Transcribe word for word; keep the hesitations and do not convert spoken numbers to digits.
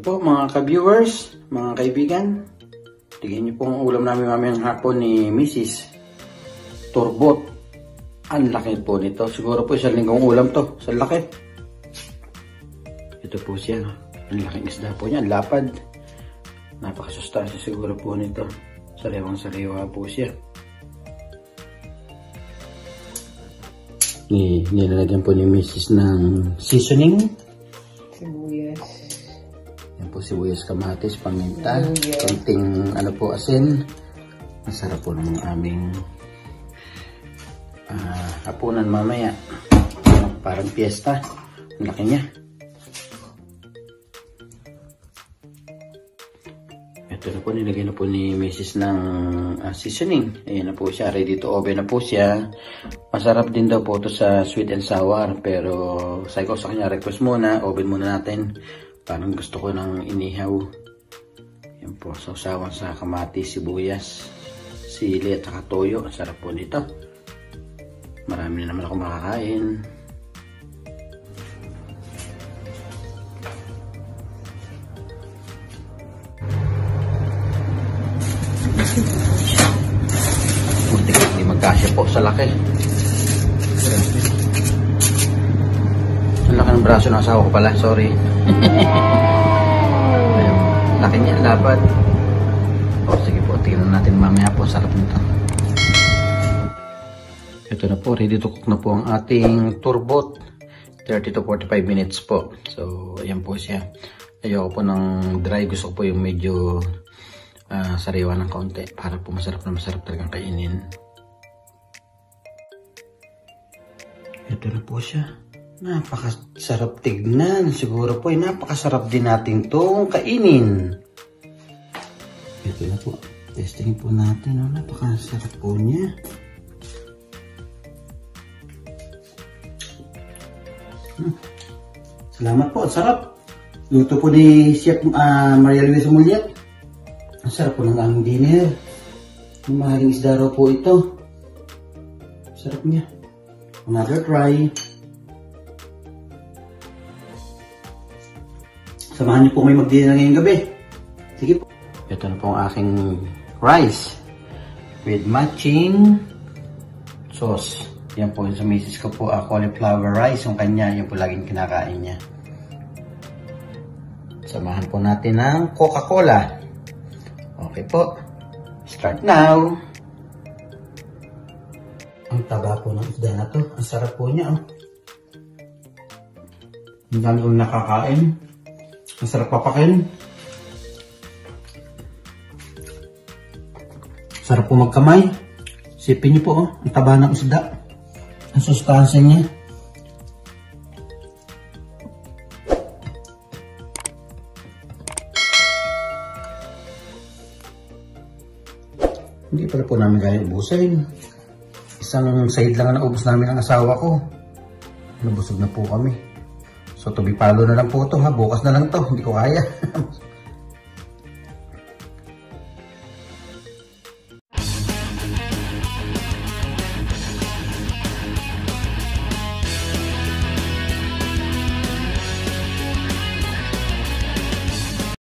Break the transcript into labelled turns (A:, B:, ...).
A: po mga ka-viewers, mga kaibigan. Tignan niyo po ang ulam namin mamayang hapon ni Missus Turbot. Ang laki po nito. Siguro po isang linggong ulam to. Sa laki. Ito po siya. Ang laking isda po niya. Ang lapad. Napakasustansya siguro po nito. Sariwang sariwa po siya. Ni, nilalagyan po ni Missus ng seasoning.
B: Sibuyas.
A: Yan po sibuyas, kamatis, paminta. Konting ano po asin. Masarap po ng aming uh, hapunan mamaya. Parang piyesta. Ang laki niya. Ito na po, nilagay na po ni Missus ng uh, seasoning. Ayan na po siya, ready to oven na po siya. Masarap din daw po ito sa sweet and sour. Pero sabi ko sa kanya, request muna, oven muna natin. Parang gusto ko ng inihaw. Yan po, sausawan sa kamatis, sibuyas, sili at saka toyo. Ang sarap po nito. Marami na naman ako makakain. Hindi magkasya po sa laki. Ang laki ng braso ng asawa ko pala, sorry. Ayun, laki niya, lapad. O sige po, tingnan natin mamaya po, sarap nito. Ito na po, ready to cook na po ang ating turbot. thirty to forty-five minutes po. So, ayan po siya. Ayoko po ng dry, gusto ko po yung medyo uh, sariwa ng kaunti para po masarap na masarap talagang kainin. Ito na po siya. Napakasarap tignan. Siguro po ay napakasarap din natin itong kainin. Ito na po. Testing po natin. Oh, napakasarap po niya. Hmm. Salamat po. Sarap. Luto po ni Chef uh, Maria Luisa Mulyat. Ang sarap po ng aming dinner. Ang mahaling isda raw po ito. Sarap niya. Another try. Samahan niyo po may mag-dinner ngayong gabi. Sige po. Ito na po ang aking rice with matching sauce. Yan po sa misis ko po, uh, cauliflower rice. Yung kanya, yan po laging kinakain niya. Samahan po natin ng Coca-Cola. Okay po. Start now. Ang taba po ng isda na to. Ang sarap po niya. Oh. Ang dami kong nakakain. Ang sarap papakin. Sarap po magkamay. Sipin niyo po. Oh. Ang taba ng isda. Ang sustansya niya. Hindi pala po namin kaya ubusin. Isang side lang na naubos namin ang asawa ko. Nabusog na po kami. So, to be follow na lang po ito ha. Bukas na lang to. Hindi ko kaya.